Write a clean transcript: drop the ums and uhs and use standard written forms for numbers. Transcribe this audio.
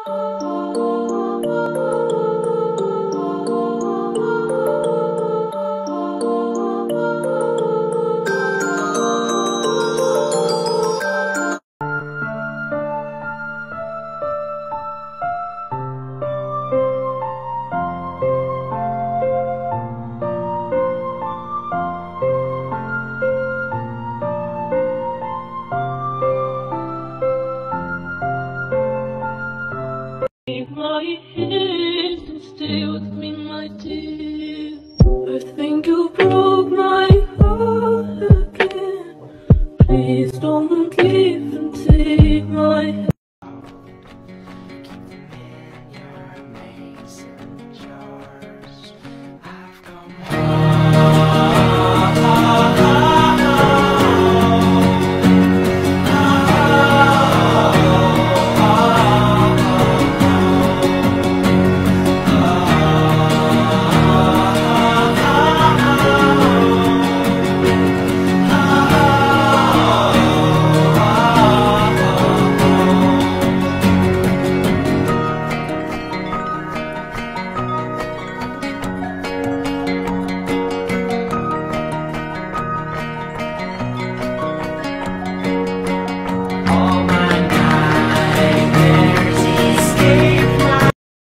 Take my hand and stay with me, my dear. I think you broke my heart again. Please don't leave and take my hand.